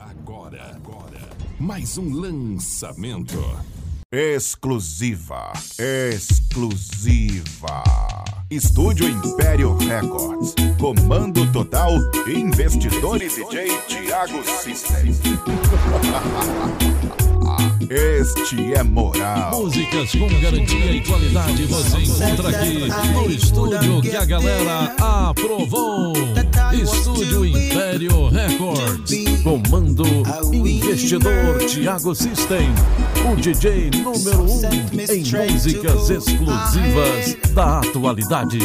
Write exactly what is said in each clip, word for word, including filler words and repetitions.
Agora, agora, mais um lançamento. Exclusiva, exclusiva. Estúdio Império Records. Comando total, investidores D J Thiago System. Este é moral. Músicas com garantia e qualidade você encontra aqui no estúdio que a galera aprovou. Estúdio Império Records. Comando investidor Thiago System. O D J número um em músicas exclusivas da atualidade.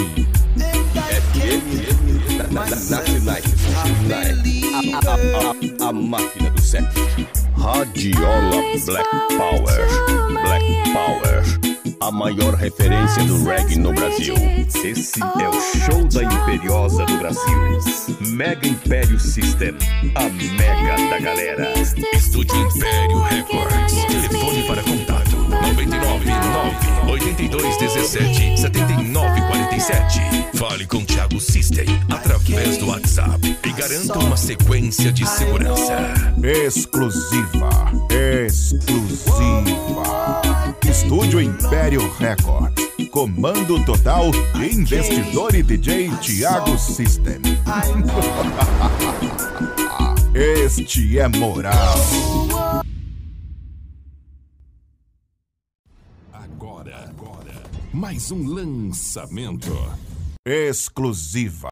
A, a, a, a máquina do século. Radiola Black Power. Black Power. A maior referência do reggae no Brasil. Esse é o show da Imperiosa do Brasil. Mega Império System. A mega da galera. Estúdio Império Records. Telefone para contato nove nove nove, oito dois um sete, sete nove quatro sete. Fale com Thiago System através do WhatsApp e garanta uma sequência de segurança. Exclusiva, exclusiva. Estúdio Império Records. Comando total, investidor e D J Thiago System. Este é moral. Agora, agora, mais um lançamento. Exclusiva.